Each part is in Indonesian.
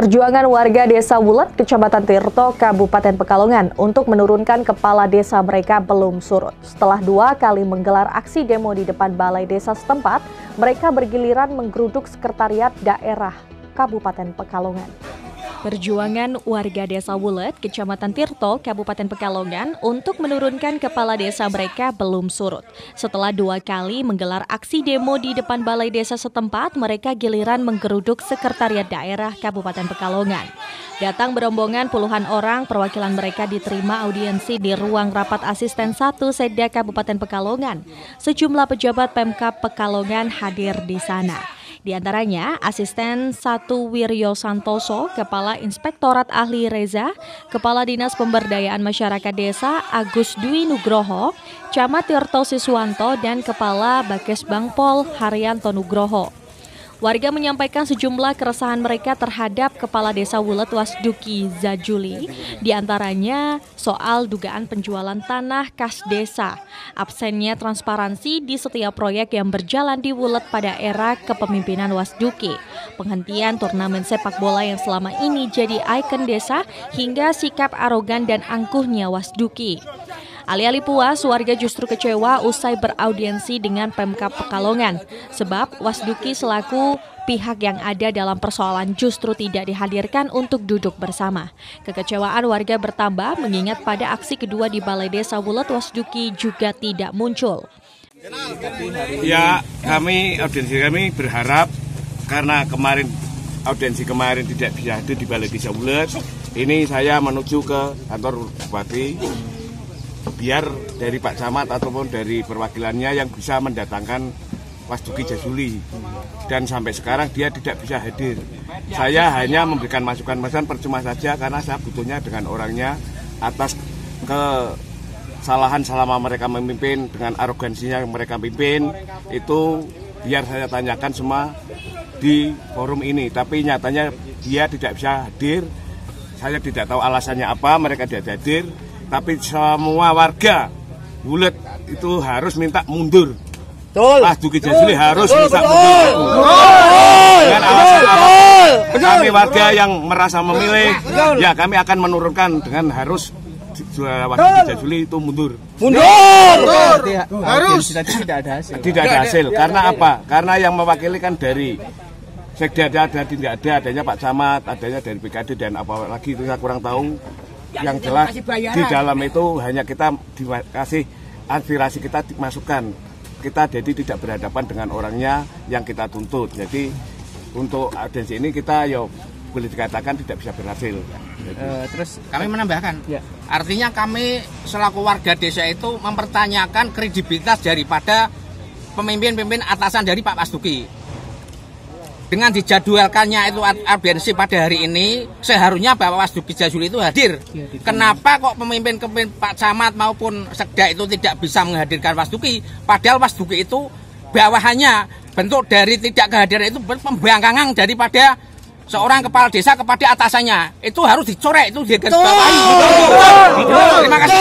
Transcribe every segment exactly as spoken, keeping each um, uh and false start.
Perjuangan warga Desa Wulet, Kecamatan Tirto, Kabupaten Pekalongan untuk menurunkan kepala desa mereka belum surut. Setelah dua kali menggelar aksi demo di depan balai desa setempat, mereka bergiliran menggeruduk sekretariat daerah Kabupaten Pekalongan. Perjuangan warga Desa Wulet, Kecamatan Tirto, Kabupaten Pekalongan untuk menurunkan kepala desa mereka belum surut. Setelah dua kali menggelar aksi demo di depan balai desa setempat, mereka giliran menggeruduk sekretariat daerah Kabupaten Pekalongan. Datang berombongan puluhan orang, perwakilan mereka diterima audiensi di ruang rapat asisten satu Seda Kabupaten Pekalongan. Sejumlah pejabat Pemkab Pekalongan hadir di sana. Di antaranya asisten satu Wiryo Santoso, Kepala Inspektorat Ahli Reza, Kepala Dinas Pemberdayaan Masyarakat Desa Agus Dwi Nugroho, Camat Tirto Siswanto, dan Kepala Bakes Bangpol Haryanto Nugroho. Warga menyampaikan sejumlah keresahan mereka terhadap Kepala Desa Wulet Wasduki Zajuli, diantaranya soal dugaan penjualan tanah kas desa, absennya transparansi di setiap proyek yang berjalan di Wulet pada era kepemimpinan Wasduki, penghentian turnamen sepak bola yang selama ini jadi ikon desa, hingga sikap arogan dan angkuhnya Wasduki. Alih-alih puas, warga justru kecewa usai beraudiensi dengan Pemkab Pekalongan, sebab Wasduki selaku pihak yang ada dalam persoalan justru tidak dihadirkan untuk duduk bersama. Kekecewaan warga bertambah mengingat pada aksi kedua di Balai Desa Wulet, Wasduki juga tidak muncul. Ya, kami audiensi kami berharap karena kemarin audiensi kemarin tidak bisa hadir di Balai Desa Wulet, ini saya menuju ke kantor Bupati biar dari Pak Camat ataupun dari perwakilannya yang bisa mendatangkan Wasduki Zajuli, dan sampai sekarang dia tidak bisa hadir. Saya hanya memberikan masukan-masukan percuma saja karena saya butuhnya dengan orangnya atas kesalahan selama mereka memimpin, dengan arogansinya mereka pimpin itu biar saya tanyakan semua di forum ini, tapi nyatanya dia tidak bisa hadir. Saya tidak tahu alasannya apa mereka tidak hadir. Tapi semua warga Wulet itu harus minta mundur. Wasduki Zajuli harus minta mundur. Dengan alasan apa? Kami warga yang merasa memilih, ya kami akan menurunkan dengan harus Wasduki Zajuli itu mundur. Mundur. Harus. Tidak ada hasil. Tidak ada hasil. Karena apa? Karena yang mewakili kan dari Sekda ada, tidak ada, adanya Pak Camat, adanya dari P K D dan apa lagi itu saya kurang tahu. Yang jelas di dalam itu hanya kita dikasih aspirasi, kita dimasukkan, kita jadi tidak berhadapan dengan orangnya yang kita tuntut. Jadi untuk audiensi ini kita ya boleh dikatakan tidak bisa berhasil. Uh, terus kami menambahkan, ya. Artinya kami selaku warga desa itu mempertanyakan kredibilitas daripada pemimpin-pemimpin atasan dari Pak Wasduki. Dengan dijadwalkannya itu audiensi pada hari ini, seharusnya Bapak Wasduki Zajuli itu hadir. Ya, kenapa kok pemimpin-pemimpin Pak Camat maupun Sekda itu tidak bisa menghadirkan Wasduki? Padahal Wasduki itu bawahannya bentuk dari tidak kehadiran itu pembangkangan daripada seorang kepala desa kepada atasannya. Itu harus dicorek, itu digarisbawahi. Terima kasih.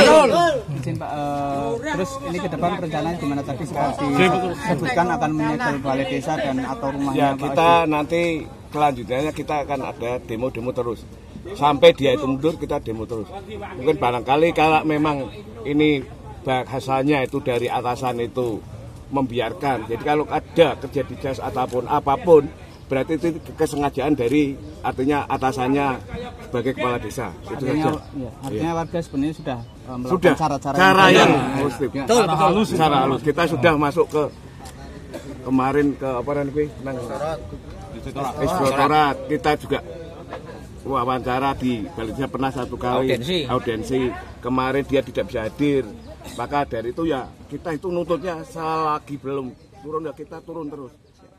Izin Pak, uh, terus ini ke depan perencanaan gimana tadi seperti disebutkan akan menyegel balai desa dan atau rumahnya? Ya, kita Pak, nanti kelanjutannya kita akan ada demo-demo terus. Sampai dia itu mundur kita demo terus. Mungkin barangkali kalau memang ini bahasanya itu dari atasan itu membiarkan. Jadi kalau ada kejadian ataupun apapun, berarti itu kesengajaan dari artinya atasannya sebagai kepala desa. Itu artinya, saja. Ya, artinya ya. Warga sebenarnya sudah um, sudah cara-cara cara yang positif. Ya. Betul, betul. Halus, secara halus. Kita sudah masuk ke kemarin ke apa namanya? Inspektorat. Kita juga wawancara di Balai Desa pernah satu kali audiensi. audiensi. Kemarin dia tidak bisa hadir. Maka dari itu ya kita itu nuntutnya selagi belum turun ya kita turun terus.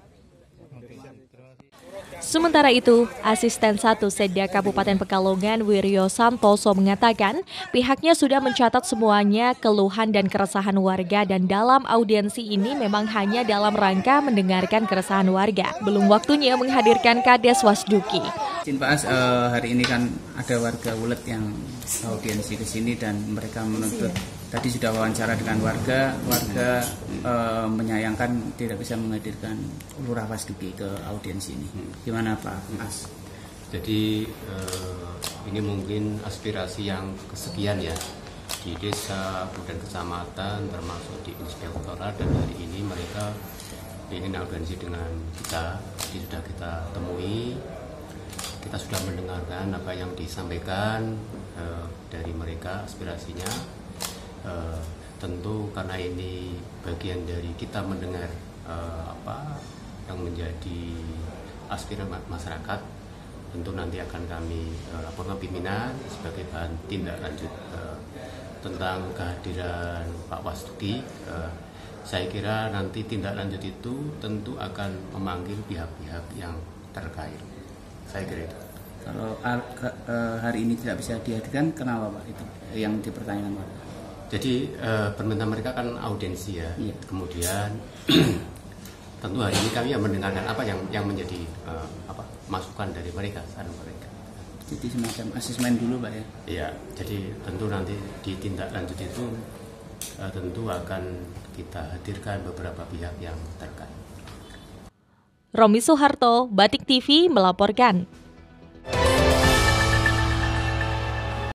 Sementara itu, asisten satu Seda Kabupaten Pekalongan Wiryo Santoso mengatakan pihaknya sudah mencatat semuanya keluhan dan keresahan warga dan dalam audiensi ini memang hanya dalam rangka mendengarkan keresahan warga. Belum waktunya menghadirkan Kades Wasduki. Izin Pak As, uh, hari ini kan ada warga Wulet yang audiensi ke sini dan mereka menuntut, tadi sudah wawancara dengan warga, warga uh, menyayangkan tidak bisa menghadirkan Lurah Wasduki ke audiensi ini. Gimana Pak As? Jadi eh, ini mungkin aspirasi yang kesekian ya di desa, kemudian kecamatan, termasuk di inspektorat, dan hari ini mereka ingin audiensi dengan kita. Jadi sudah kita temui, kita sudah mendengarkan apa yang disampaikan eh, dari mereka aspirasinya. Eh, tentu karena ini bagian dari kita mendengar eh, apa yang menjadi aspirasi masyarakat, tentu nanti akan kami eh, laporkan pimpinan sebagai bahan tindak lanjut eh, tentang kehadiran Pak Wastuki. Eh, saya kira nanti tindak lanjut itu tentu akan memanggil pihak-pihak yang terkait. Saya kira itu. Kalau uh, hari ini tidak bisa dihadirkan, kenapa Pak itu yang dipertanyakan Pak? Jadi uh, permintaan mereka kan audiensi ya. Iya. Kemudian tentu hari ini kami yang mendengarkan apa yang yang menjadi uh, apa masukan dari mereka, saran mereka. Jadi semacam asesmen dulu Pak ya? Iya. Jadi tentu nanti di tindak lanjut itu uh, tentu akan kita hadirkan beberapa pihak yang terkait. Romi Suharto, Batik T V melaporkan.